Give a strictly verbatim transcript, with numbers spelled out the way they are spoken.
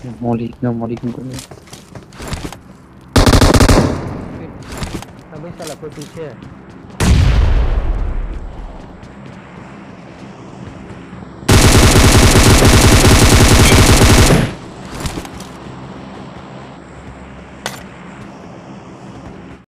Me morí, me morí con comida. También está la fue píché.